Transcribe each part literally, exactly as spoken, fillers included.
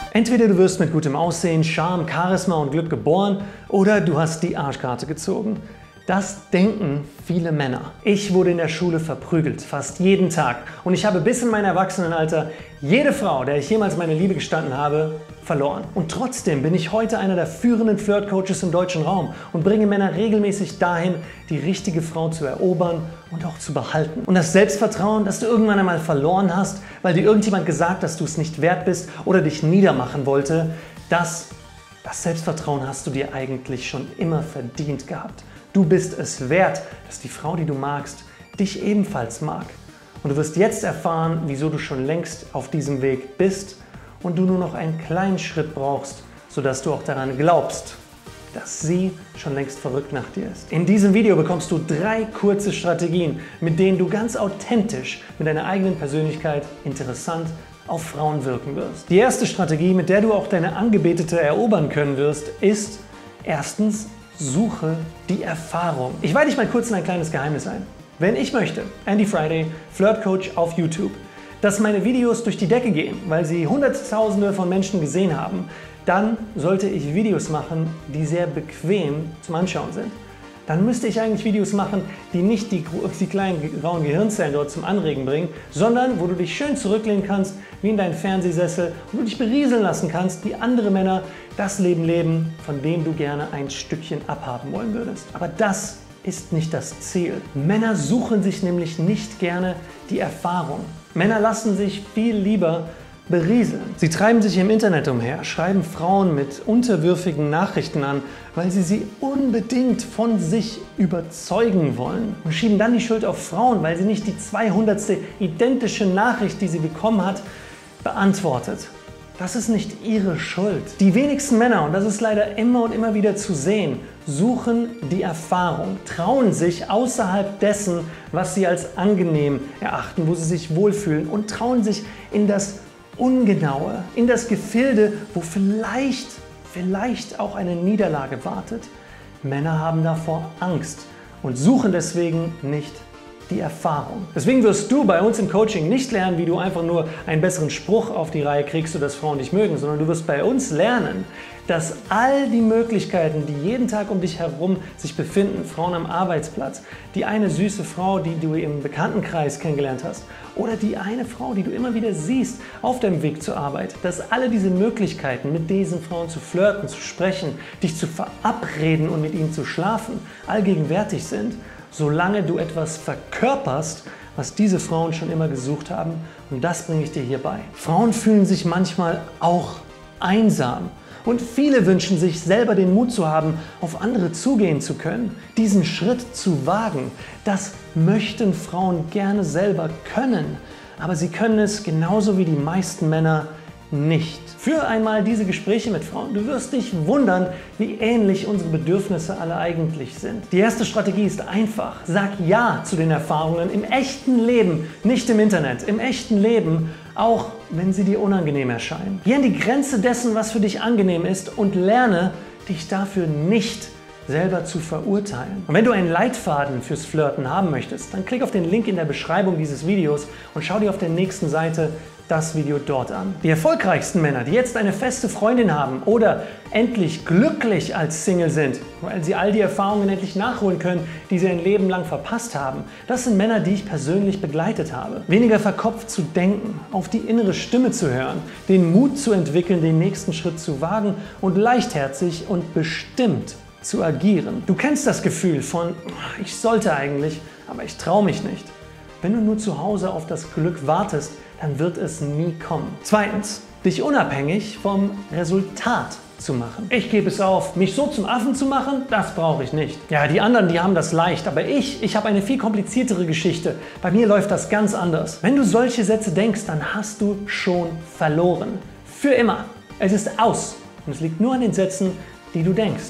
Entweder du wirst mit gutem Aussehen, Charme, Charisma und Glück geboren oder du hast die Arschkarte gezogen. Das denken viele Männer. Ich wurde in der Schule verprügelt, fast jeden Tag. Und ich habe bis in mein Erwachsenenalter jede Frau, der ich jemals meine Liebe gestanden habe, verloren. Und trotzdem bin ich heute einer der führenden Flirt-Coaches im deutschen Raum und bringe Männer regelmäßig dahin, die richtige Frau zu erobern und auch zu behalten. Und das Selbstvertrauen, das du irgendwann einmal verloren hast, weil dir irgendjemand gesagt, dass du es nicht wert bist oder dich niedermachen wollte, das, das Selbstvertrauen hast du dir eigentlich schon immer verdient gehabt. Du bist es wert, dass die Frau, die du magst, dich ebenfalls mag. Und du wirst jetzt erfahren, wieso du schon längst auf diesem Weg bist und du nur noch einen kleinen Schritt brauchst, sodass du auch daran glaubst, dass sie schon längst verrückt nach dir ist. In diesem Video bekommst du drei kurze Strategien, mit denen du ganz authentisch mit deiner eigenen Persönlichkeit interessant auf Frauen wirken wirst. Die erste Strategie, mit der du auch deine Angebetete erobern können wirst, ist erstens: Suche die Erfahrung. Ich weih dich mal kurz in ein kleines Geheimnis ein. Wenn ich möchte, Andy Friday, Flirt Coach auf YouTube, dass meine Videos durch die Decke gehen, weil sie Hunderttausende von Menschen gesehen haben, dann sollte ich Videos machen, die sehr bequem zum Anschauen sind. Dann müsste ich eigentlich Videos machen, die nicht die, die kleinen grauen Gehirnzellen dort zum Anregen bringen, sondern wo du dich schön zurücklehnen kannst, wie in deinen Fernsehsessel, und du dich berieseln lassen kannst, wie andere Männer das Leben leben, von dem du gerne ein Stückchen abhaben wollen würdest. Aber das ist nicht das Ziel. Männer suchen sich nämlich nicht gerne die Erfahrung. Männer lassen sich viel lieber berieseln. Sie treiben sich im Internet umher, schreiben Frauen mit unterwürfigen Nachrichten an, weil sie sie unbedingt von sich überzeugen wollen, und schieben dann die Schuld auf Frauen, weil sie nicht die zweihundertste identische Nachricht, die sie bekommen hat, beantwortet. Das ist nicht ihre Schuld. Die wenigsten Männer, und das ist leider immer und immer wieder zu sehen, suchen die Erfahrung, trauen sich außerhalb dessen, was sie als angenehm erachten, wo sie sich wohlfühlen, und trauen sich in das Ungenaue, in das Gefilde, wo vielleicht, vielleicht auch eine Niederlage wartet. Männer haben davor Angst und suchen deswegen nicht die Erfahrung. Deswegen wirst du bei uns im Coaching nicht lernen, wie du einfach nur einen besseren Spruch auf die Reihe kriegst, sodass Frauen dich mögen, sondern du wirst bei uns lernen, dass all die Möglichkeiten, die jeden Tag um dich herum sich befinden, Frauen am Arbeitsplatz, die eine süße Frau, die du im Bekanntenkreis kennengelernt hast, oder die eine Frau, die du immer wieder siehst auf deinem Weg zur Arbeit, dass alle diese Möglichkeiten, mit diesen Frauen zu flirten, zu sprechen, dich zu verabreden und mit ihnen zu schlafen, allgegenwärtig sind, solange du etwas verkörperst, was diese Frauen schon immer gesucht haben. Und das bringe ich dir hier bei. Frauen fühlen sich manchmal auch einsam. Und viele wünschen sich, selber den Mut zu haben, auf andere zugehen zu können, diesen Schritt zu wagen. Das möchten Frauen gerne selber können, aber sie können es genauso wie die meisten Männer nicht. Führe einmal diese Gespräche mit Frauen. Du wirst dich wundern, wie ähnlich unsere Bedürfnisse alle eigentlich sind. Die erste Strategie ist einfach. Sag Ja zu den Erfahrungen im echten Leben, nicht im Internet, im echten Leben, auch wenn sie dir unangenehm erscheinen. Geh an die Grenze dessen, was für dich angenehm ist, und lerne, dich dafür nicht selber zu verurteilen. Und wenn du einen Leitfaden fürs Flirten haben möchtest, dann klick auf den Link in der Beschreibung dieses Videos und schau dir auf der nächsten Seite das Video dort an. Die erfolgreichsten Männer, die jetzt eine feste Freundin haben oder endlich glücklich als Single sind, weil sie all die Erfahrungen endlich nachholen können, die sie ein Leben lang verpasst haben, das sind Männer, die ich persönlich begleitet habe. Weniger verkopft zu denken, auf die innere Stimme zu hören, den Mut zu entwickeln, den nächsten Schritt zu wagen und leichtherzig und bestimmt zu agieren. Du kennst das Gefühl von, ich sollte eigentlich, aber ich traue mich nicht. Wenn du nur zu Hause auf das Glück wartest, dann wird es nie kommen. Zweitens, dich unabhängig vom Resultat zu machen. Ich gebe es auf, mich so zum Affen zu machen, das brauche ich nicht. Ja, die anderen, die haben das leicht, aber ich, ich habe eine viel kompliziertere Geschichte. Bei mir läuft das ganz anders. Wenn du solche Sätze denkst, dann hast du schon verloren. Für immer. Es ist aus. Und es liegt nur an den Sätzen, die du denkst.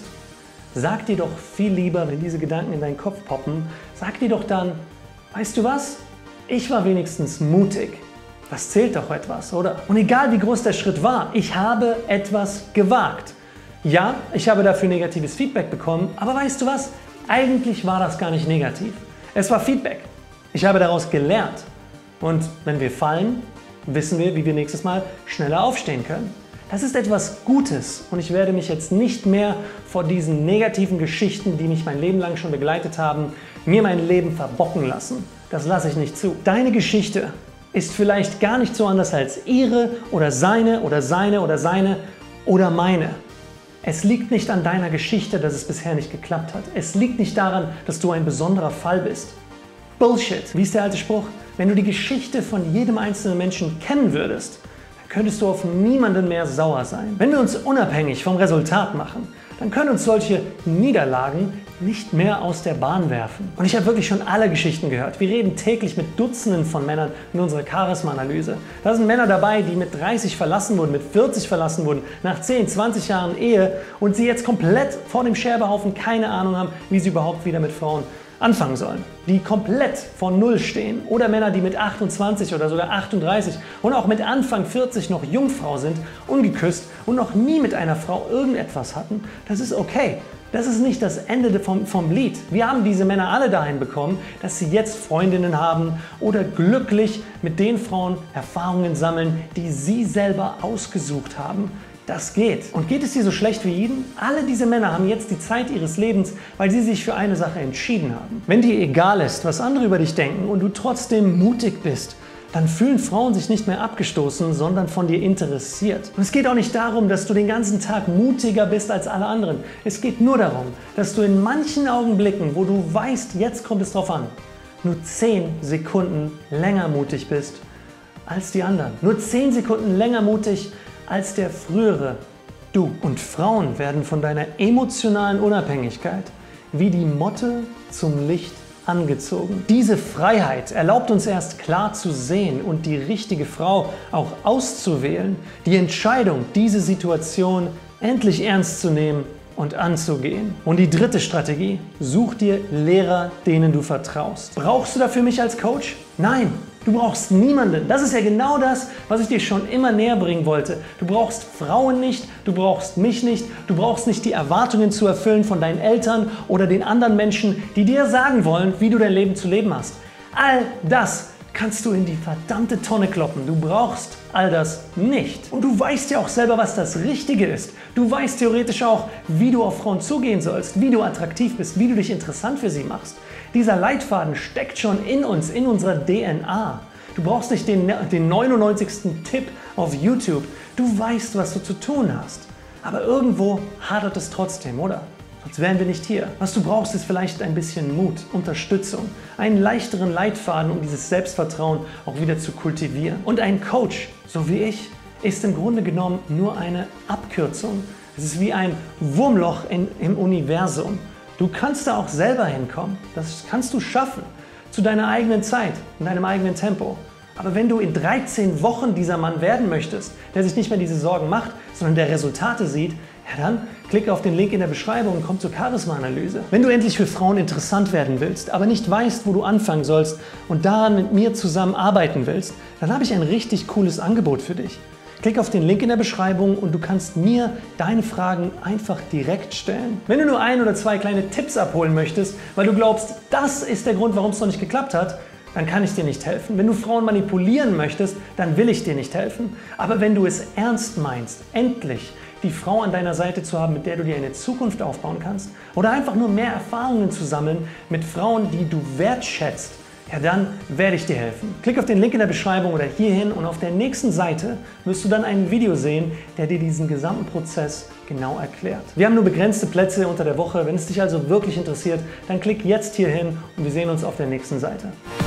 Sag dir doch viel lieber, wenn diese Gedanken in deinen Kopf poppen, sag dir doch dann, weißt du was? Ich war wenigstens mutig. Das zählt doch etwas, oder? Und egal wie groß der Schritt war, ich habe etwas gewagt. Ja, ich habe dafür negatives Feedback bekommen, aber weißt du was? Eigentlich war das gar nicht negativ. Es war Feedback. Ich habe daraus gelernt. Und wenn wir fallen, wissen wir, wie wir nächstes Mal schneller aufstehen können. Das ist etwas Gutes und ich werde mich jetzt nicht mehr vor diesen negativen Geschichten, die mich mein Leben lang schon begleitet haben, mir mein Leben verbocken lassen. Das lasse ich nicht zu. Deine Geschichte ist vielleicht gar nicht so anders als ihre oder seine oder seine oder seine oder meine. Es liegt nicht an deiner Geschichte, dass es bisher nicht geklappt hat. Es liegt nicht daran, dass du ein besonderer Fall bist. Bullshit. Wie ist der alte Spruch? Wenn du die Geschichte von jedem einzelnen Menschen kennen würdest, könntest du auf niemanden mehr sauer sein. Wenn wir uns unabhängig vom Resultat machen, dann können uns solche Niederlagen nicht mehr aus der Bahn werfen. Und ich habe wirklich schon alle Geschichten gehört. Wir reden täglich mit Dutzenden von Männern in unserer Charisma-Analyse. Da sind Männer dabei, die mit dreißig verlassen wurden, mit vierzig verlassen wurden, nach zehn, zwanzig Jahren Ehe und sie jetzt komplett vor dem Scherbenhaufen keine Ahnung haben, wie sie überhaupt wieder mit Frauen anfangen sollen, die komplett von Null stehen, oder Männer, die mit achtundzwanzig oder sogar achtunddreißig und auch mit Anfang vierzig noch Jungfrau sind, ungeküsst und noch nie mit einer Frau irgendetwas hatten. Das ist okay. Das ist nicht das Ende vom, vom Lied. Wir haben diese Männer alle dahin bekommen, dass sie jetzt Freundinnen haben oder glücklich mit den Frauen Erfahrungen sammeln, die sie selber ausgesucht haben. Das geht. Und geht es dir so schlecht wie ihnen? Alle diese Männer haben jetzt die Zeit ihres Lebens, weil sie sich für eine Sache entschieden haben. Wenn dir egal ist, was andere über dich denken und du trotzdem mutig bist, dann fühlen Frauen sich nicht mehr abgestoßen, sondern von dir interessiert. Und es geht auch nicht darum, dass du den ganzen Tag mutiger bist als alle anderen. Es geht nur darum, dass du in manchen Augenblicken, wo du weißt, jetzt kommt es drauf an, nur zehn Sekunden länger mutig bist als die anderen. Nur zehn Sekunden länger mutig als der frühere du. Und Frauen werden von deiner emotionalen Unabhängigkeit wie die Motte zum Licht angezogen. Diese Freiheit erlaubt uns erst klar zu sehen und die richtige Frau auch auszuwählen. Die Entscheidung, diese Situation endlich ernst zu nehmen und anzugehen. Und die dritte Strategie: Such dir Lehrer, denen du vertraust. Brauchst du dafür mich als Coach? Nein, du brauchst niemanden. Das ist ja genau das, was ich dir schon immer näher bringen wollte. Du brauchst Frauen nicht, du brauchst mich nicht, du brauchst nicht die Erwartungen zu erfüllen von deinen Eltern oder den anderen Menschen, die dir sagen wollen, wie du dein Leben zu leben hast. All das kannst du in die verdammte Tonne kloppen. Du brauchst all das nicht. Und du weißt ja auch selber, was das Richtige ist. Du weißt theoretisch auch, wie du auf Frauen zugehen sollst, wie du attraktiv bist, wie du dich interessant für sie machst. Dieser Leitfaden steckt schon in uns, in unserer D N A. Du brauchst nicht den, den neunundneunzigsten Tipp auf YouTube. Du weißt, was du zu tun hast. Aber irgendwo hadert es trotzdem, oder? Sonst wären wir nicht hier. Was du brauchst, ist vielleicht ein bisschen Mut, Unterstützung, einen leichteren Leitfaden, um dieses Selbstvertrauen auch wieder zu kultivieren. Und ein Coach, so wie ich, ist im Grunde genommen nur eine Abkürzung. Es ist wie ein Wurmloch in, im Universum. Du kannst da auch selber hinkommen. Das kannst du schaffen. Zu deiner eigenen Zeit, in deinem eigenen Tempo. Aber wenn du in dreizehn Wochen dieser Mann werden möchtest, der sich nicht mehr diese Sorgen macht, sondern der Resultate sieht, ja dann klicke auf den Link in der Beschreibung und komm zur Charisma-Analyse. Wenn du endlich für Frauen interessant werden willst, aber nicht weißt, wo du anfangen sollst und daran mit mir zusammen arbeiten willst, dann habe ich ein richtig cooles Angebot für dich. Klick auf den Link in der Beschreibung und du kannst mir deine Fragen einfach direkt stellen. Wenn du nur ein oder zwei kleine Tipps abholen möchtest, weil du glaubst, das ist der Grund, warum es noch nicht geklappt hat, dann kann ich dir nicht helfen. Wenn du Frauen manipulieren möchtest, dann will ich dir nicht helfen. Aber wenn du es ernst meinst, endlich die Frau an deiner Seite zu haben, mit der du dir eine Zukunft aufbauen kannst, oder einfach nur mehr Erfahrungen zu sammeln mit Frauen, die du wertschätzt, ja dann werde ich dir helfen. Klick auf den Link in der Beschreibung oder hierhin und auf der nächsten Seite wirst du dann ein Video sehen, der dir diesen gesamten Prozess genau erklärt. Wir haben nur begrenzte Plätze unter der Woche. Wenn es dich also wirklich interessiert, dann klick jetzt hierhin und wir sehen uns auf der nächsten Seite.